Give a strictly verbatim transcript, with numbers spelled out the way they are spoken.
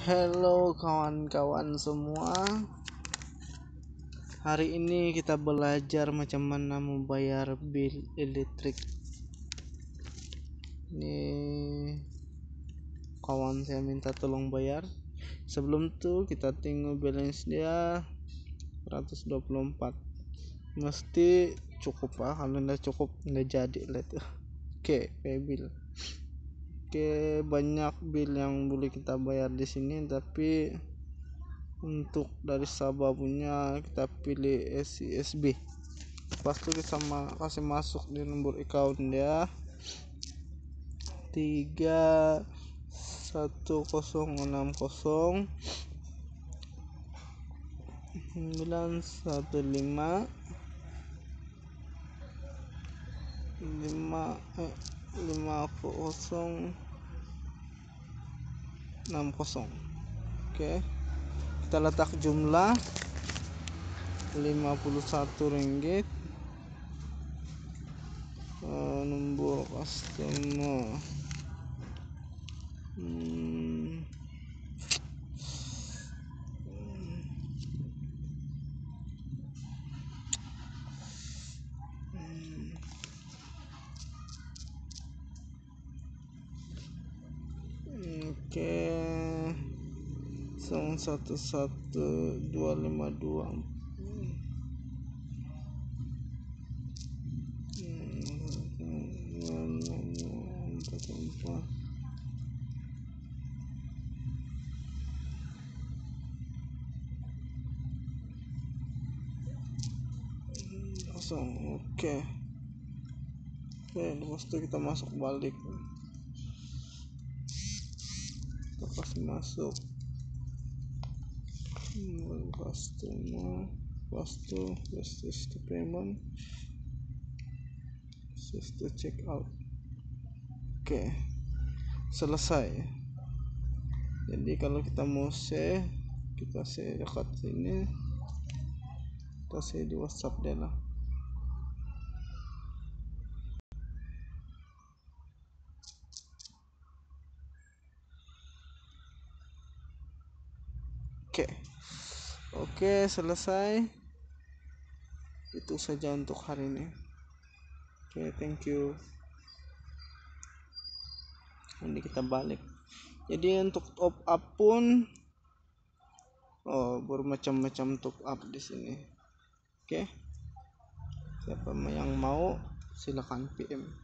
Halo kawan-kawan semua. Hari ini kita belajar macam mana membayar bil listrik. Ini kawan saya minta tolong bayar. Sebelum itu kita tengok balance dia seratus dua puluh empat. Mesti cukup ah, kalau tidak cukup tidak jadi lah tuh. Oke, pay bill. Oke, banyak bill yang boleh kita bayar di sini, tapi untuk dari Sabah punya kita pilih S C S B. Pas itu kita sama kasih masuk di nomor account dia tiga satu nol enam nol sembilan satu lima lima eh, lima nol enam nol. Oke, kita letak jumlah lima puluh satu ringgit. Uh, nombor customer hmm. Hmm. Oke, song satu satu dua lima dua. Kosong. Oke. Oke, lepas itu kita masuk balik. Kita kasih masuk. Customer, pastu, pastu to payment, to check out. Oke, selesai. Jadi kalau kita mau share, kita share dekat sini, kita share di WhatsApp dia lah. Oke, oke selesai. Itu saja untuk hari ini. Oke, thank you. Nanti kita balik. Jadi untuk top up pun, oh bermacam-macam top up di sini. Oke, siapa yang mau silakan P M.